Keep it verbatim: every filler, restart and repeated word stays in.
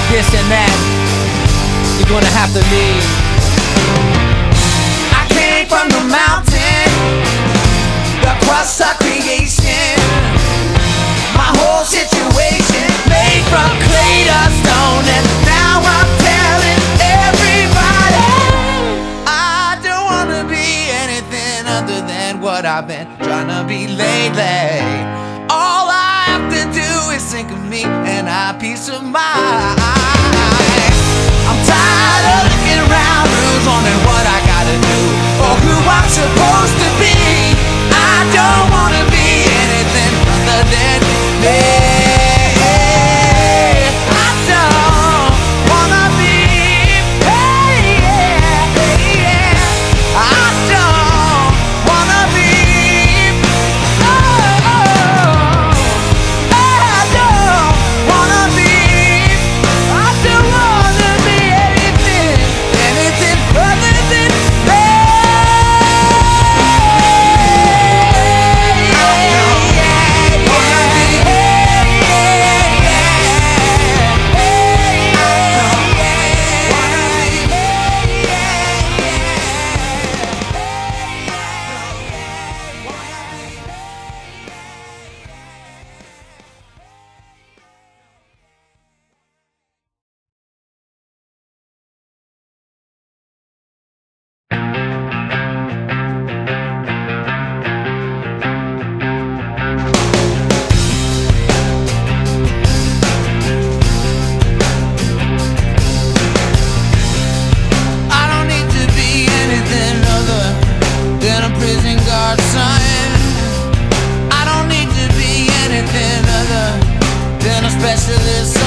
this and that, you're gonna have to leave. I came from the mountain, the crust of creation. My whole situation made from clay to stone, and now I'm telling everybody I don't wanna be anything other than what I've been trying to be lately. All I have to do is think of me and I peace of mind. I'm tired of looking around, who's wondering what I gotta do or who I'm supposed to be. I don't wanna be anything other than me. I don't wanna be, hey, yeah, hey, yeah. I don't wanna be, oh, oh, I don't wanna be, I don't wanna be anything, anything other than me. Prison guard son, I don't need to be anything other than a specialist.